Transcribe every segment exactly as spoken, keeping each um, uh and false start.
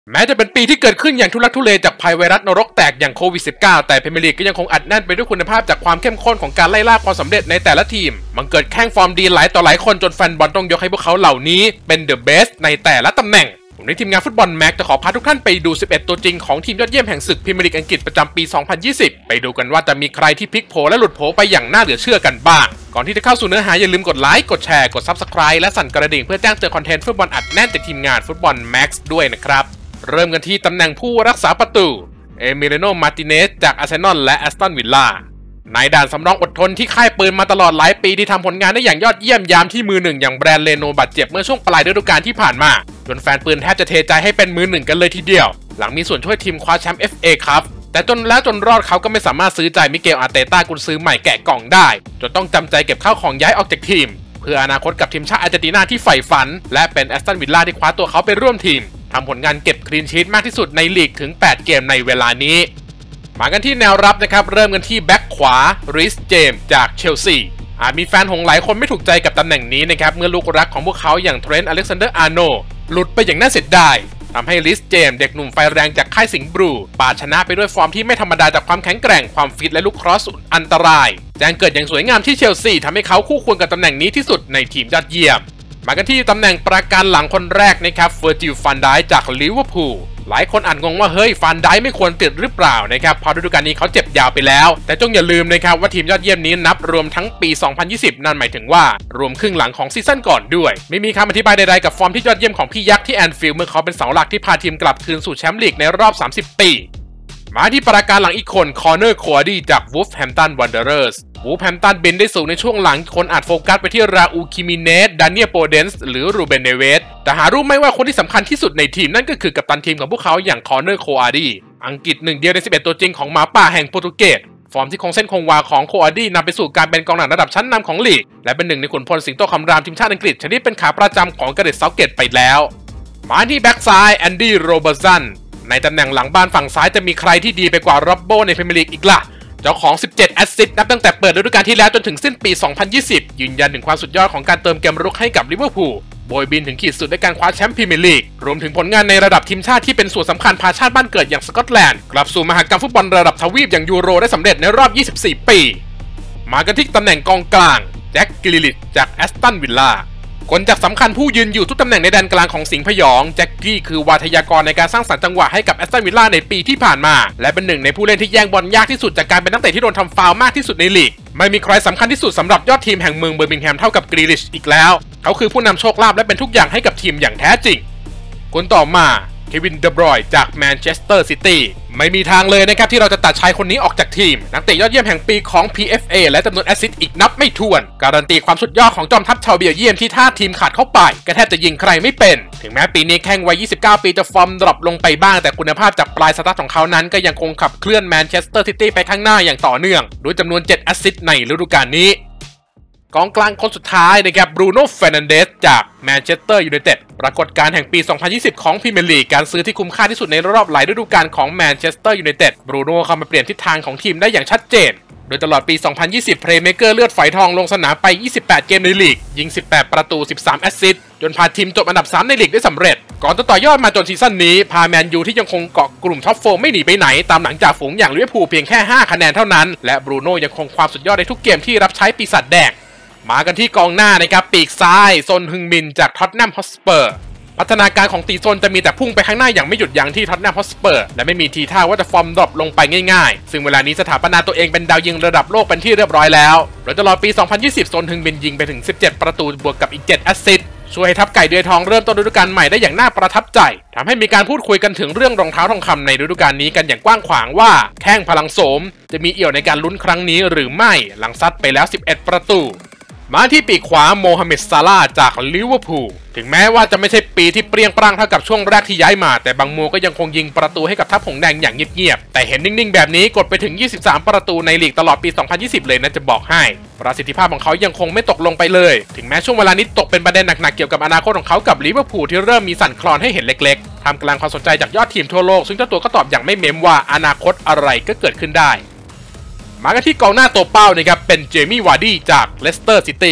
แม้จะเป็นปีที่เกิดขึ้นอย่างทุลักทุเลจากภัยไวรัสนรกแตกอย่างโควิด สิบเก้า แต่พรีเมียร์ลีกก็ยังคงอัดแน่นไปด้วยคุณภาพจากความเข้มข้นของการไล่ล่าความสำเร็จในแต่ละทีมมันเกิดแข่งฟอร์มดีหลายต่อหลายคนจนแฟนบอลต้องยกให้พวกเขาเหล่านี้เป็นเดอะเบสในแต่ละตำแหน่งผมในทีมงานฟุตบอลแม็กจะขอพาทุกท่านไปดูสิบเอ็ดตัวจริงของทีมยอดเยี่ยมแห่งศึกพรีเมียร์ลีกอังกฤษประจำปี สองพันยี่สิบ ไปดูกันว่าจะมีใครที่พลิกโผและหลุดโผไปอย่างน่าเหลือเชื่อกันบ้างก่อนที่จะเข้าสู่เนื้อหาอย่าลืมกดไลค์กดแชร์กด ซับสไครบ์ และสั่นกระดิ่งเพื่อแจ้งเตือนคอนเทนต์ฟุตบอลอัดแน่นจากทีมงานฟุตบอลแม็กซ์ด้วยนะครับเริ่มกันที่ตำแหน่งผู้รักษาประตูเอมิเลโน มาร์ติเนสจากอาร์เซนอลและแอสตันวิลล่านายด่านสำรองอดทนที่ค่ายปืนมาตลอดหลายปีที่ทำผลงานได้อย่างยอดเยี่ยมยามที่มือหนึ่งอย่างแบรนด์เลโนบาดเจ็บเมื่อช่วงปลายฤดูกาลที่ผ่านมาจนแฟนปืนแทบจะเทใจให้เป็นมือหนึ่งกันเลยทีเดียวหลังมีส่วนช่วยทีมคว้าแชมป์ เอฟ เอ ครับแต่จนแล้วจนรอดเขาก็ไม่สามารถซื้อใจมิเกล อาร์เตต้ากุนซือใหม่แกะกล่องได้จนต้องจำใจเก็บข้าวของย้ายออกจากทีมเพื่ออนาคตกับทีมชาติอาร์เจนตินาที่ใฝ่ฝันและเป็นแอสตันวิลล่าที่คว้าตัวเขาไปร่วมทีมทำผลงานเก็บคลีนชีทมากที่สุดในลีกถึงแปดเกมในเวลานี้มากันที่แนวรับนะครับเริ่มกันที่แบ็คขวาริสเจมส์จากเชลซีอาจมีแฟนหงส์หลายคนไม่ถูกใจกับตำแหน่งนี้นะครับเมื่อลูกรักของพวกเขาอย่างเทรนต์ อเล็กซานเดอร์ อาร์โนลด์หลุดไปอย่างน่าเสียดายทำให้ริสเจมส์เด็กหนุ่มไฟแรงจากค่ายสิงห์บลูปาดชนะไปด้วยฟอร์มที่ไม่ธรรมดาจากความแข็งแกร่งความฟิตและลูกครอสอันตรายแจ้งเกิดอย่างสวยงามที่เชลซีทำให้เขาคู่ควรกับตำแหน่งนี้ที่สุดในทีมยอดเยี่ยมมากันที่ตำแหน่งประกันหลังคนแรกนะครับเวอร์จิล ฟันไดค์จากลิเวอร์พูลหลายคนอาจงงว่าเฮ้ยฟันไดค์ไม่ควรติดหรือเปล่านะครับเพราะฤดูกาลนี้เขาเจ็บยาวไปแล้วแต่จงอย่าลืมนะครับว่าทีมยอดเยี่ยมนี้นับรวมทั้งปี สองพันยี่สิบ นั่นหมายถึงว่ารวมครึ่งหลังของซีซั่นก่อนด้วยไม่มีคำอธิบายใดๆกับฟอร์มที่ยอดเยี่ยมของพี่ยักษ์ที่แอนฟิลด์เมื่อเขาเป็นเสาหลักที่พาทีมกลับคืนสู่แชมป์ลีกในรอบสามสิบปีมาที่ประการหลังอีกคนคอร์เนอร์ โคอาดี้จากวูฟแฮมป์ตัน วันเดอเรอร์สวูฟแฮมป์ตันบินได้สูงในช่วงหลังคนอาจโฟกัสไปที่ราอูคิมิเนส ดานิเอล โปเดนส์หรือรูเบน เนเวสแต่หารู้ไหมว่าคนที่สำคัญที่สุดในทีมนั่นก็คือกัปตันทีมของพวกเขาอย่างคอร์เนอร์ โคอาดี้อังกฤษหนึ่งเดียวในสิบเอ็ดตัวจริงของหมาป่าแห่งโปรตุเกสฟอร์มที่คงเส้นคงวาของโคอาดี้นำไปสู่การเป็นกองหลังระดับชั้นนำของลีกและเป็นหนึ่งในขุนพลสิงโตคำรามทีมชาติอังกฤษชนิดเป็นขาประจำของกาเรธ เซาท์เกตไปแล้วมาที่แบ็กซ้ายแอนดี้ โรเบอร์สันในตำแหน่งหลังบ้านฝั่งซ้ายจะมีใครที่ดีไปกว่าร็อบโบในพรีเมียร์ลีกอีกล่ะเจ้าของสิบเจ็ดแอสซิสต์นับตั้งแต่เปิดฤดูกาลที่แล้วจนถึงสิ้นปี สองพันยี่สิบ ยืนยันถึงความสุดยอดของการเติมเกมรุกให้กับลิเวอร์พูลโบยบินถึงขีดสุดในการคว้าแชมป์พรีเมียร์ลีกรวมถึงผลงานในระดับทีมชาติที่เป็นส่วนสำคัญพาชาติบ้านเกิดอย่างสกอตแลนด์กลับสู่มหกรรมฟุตบอลระดับทวีปอย่างยูโรได้สำเร็จในรอบยี่สิบสี่ปีมากันที่ตำแหน่งกองกลางแจ็ค กริลิชจากแอสตันวิลล่าคนจักสำคัญผู้ยืนอยู่ทุกตำแหน่งในแดนกลางของสิงห์พยองแจ็คกี้คือวาทยากรในการสร้างสรรค์จังหวะให้กับแอสตันวิลล่าในปีที่ผ่านมาและเป็นหนึ่งในผู้เล่นที่แย่งบอลยากที่สุดจากการเป็นนักเตะที่โดนทำฟาวล์มากที่สุดในลีกไม่มีใครสำคัญที่สุดสำหรับยอดทีมแห่งเมืองเบอร์มิงแฮมเท่ากับกรีลิชอีกแล้วเขาคือผู้นำโชคลาภและเป็นทุกอย่างให้กับทีมอย่างแท้จริงคนต่อมาเควิน เดบรอยน์จากแมนเชสเตอร์ซิตี้ไม่มีทางเลยนะครับที่เราจะตัดชายคนนี้ออกจากทีมนักเตะยอดเยี่ยมแห่งปีของ พี เอฟ เอ และจำนวนแอสซิสต์อีกนับไม่ถ้วนการันตีความสุดยอดของจอมทัพชาวเบลเยียมที่ถ้าทีมขาดเข้าไปก็แทบจะยิงใครไม่เป็นถึงแม้ปีนี้แข้งวัยยี่สิบเก้าปีจะฟอร์มดรอปลงไปบ้างแต่คุณภาพจากปลายสตาร์ทของเขานั้นก็ยังคงขับเคลื่อนแมนเชสเตอร์ซิตี้ไปข้างหน้าอย่างต่อเนื่องด้วยจำนวนเจ็ดแอสซิสต์ในฤดูกาลนี้กองกลางคนสุดท้ายนะครับบรูโน่ เฟอร์นันเดสจากแมนเชสเตอร์ยูไนเต็ดปรากฏการณ์แห่งปี สองพันยี่สิบ ของพรีเมียร์ลีกการซื้อที่คุ้มค่าที่สุดในรอบหลายฤดูกาลของแมนเชสเตอร์ยูไนเต็ดบรูโน่เข้ามาเปลี่ยนทิศทางของทีมได้อย่างชัดเจนโดยตลอดปี สองพันยี่สิบ เพลย์เมเกอร์เลือดฝอยทองลงสนามไปยี่สิบแปดเกมในลีกยิงสิบแปดประตูสิบสามแอสซิสต์จนพาทีมจบอันดับสามในลีกได้สำเร็จก่อนจะต่อยอดมาจนซีซั่นนี้พาแมนยูที่ยังคงเกาะกลุ่มท็อปโฟร์ไม่หนีไปไหนตามหลังจากฝูงอย่างลิเวอร์พูลเพียงแค่ห้าคะแนนเท่านั้นและบรูโน่ยังคงความสุดยอดในทุกเกมที่รับใช้ปีศาจแดงมากันที่กองหน้านะครับปีกซ้ายซนฮึงมินจากท็อตแนม ฮอตสเปอร์พัฒนาการของตีซนจะมีแต่พุ่งไปข้างหน้าอย่างไม่หยุดยั้งที่ท็อตแนม ฮอตสเปอร์และไม่มีทีท่าว่าจะฟอร์มดรอปลงไปง่ายๆซึ่งเวลานี้สถาปนาตัวเองเป็นดาวยิงระดับโลกเป็นที่เรียบร้อยแล้วโดยตลอดปี สองพันยี่สิบ ซนฮึงมินยิงไปถึงสิบเจ็ดประตูบวกกับอีกเจ็ดแอสซิสต์ช่วยให้ทัพไก่เดือยทองเริ่มต้นฤดูกาลใหม่ได้อย่างน่าประทับใจทำให้มีการพูดคุยกันถึงเรื่องรองเท้าทองคำในฤดูกาลนี้กันอย่างกว้างขวางว่าแข้งพลังโสมจะมีเอี่ยวในการลุ้นครั้งนี้หรือไม่หลังซัดไปแล้วสิบเอ็ดประตูมาที่ปีกขวาโมฮัมเหม็ด ซาลาห์จากลิเวอร์พูลถึงแม้ว่าจะไม่ใช่ปีที่เปรี้ยงปร้างเท่ากับช่วงแรกที่ย้ายมาแต่บางโมก็ยังคงยิงประตูให้กับทัพหงส์แดงอย่างเงียบๆแต่เห็นนิ่งๆแบบนี้กดไปถึงยี่สิบสามประตูในลีกตลอดปี สองพันยี่สิบ เลยนะจะบอกให้ประสิทธิภาพของเขายังคงไม่ตกลงไปเลยถึงแม้ช่วงเวลานี้ตกเป็นประเด็นหนักๆเกี่ยวกับอนาคตของเขากับลิเวอร์พูลที่เริ่มมีสั่นคลอนให้เห็นเล็กๆทำกลางความสนใจจากยอดทีมทั่วโลกซึ่งเจ้าตัวก็ตอบอย่างไม่เม้มว่าอนาคตอะไรก็เกิดขึ้นได้มากันที่กองหน้าตัวเป้านะครับเป็นเจมี่ วาร์ดี้จากเลสเตอร์ซิตี้ บ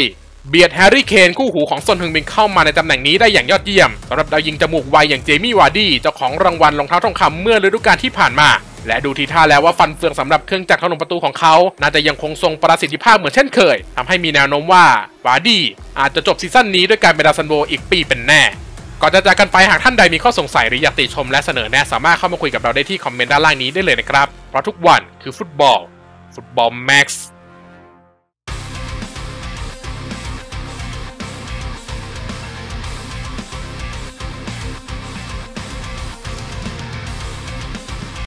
เบียดแฮร์รี่เคนคู่หูของซนฮึงมินเข้ามาในตำแหน่งนี้ได้อย่างยอดเยี่ยมสำหรับดาวยิงจมูกไวอย่างเจมี่วาร์ดี้เจ้าของรางวัลรองเท้าทองคำเมื่อฤดูกาลที่ผ่านมาและดูทีท่าแล้วว่าฟันเฟืองสำหรับเครื่องจักรถล่มประตูของเขาน่าจะยังคงทรงประสิทธิภาพเหมือนเช่นเคยทำให้มีแนวโน้มว่าวาร์ดี้อาจจะจบซีซั่นนี้ด้วยการเป็นดาวซันโวอีกปีเป็นแน่ก่อนจะจากกันไปหากท่านใดมีข้อสงสัยหรืออยากติชมและเสนอแนะสามารถเข้ามาคุยกับเราได้ที่คอมเมนต์ด้านล่างนี้ได้เลยนะครับเพราะทุกวันคือฟุตบอลฟุตบอลแม็กซ์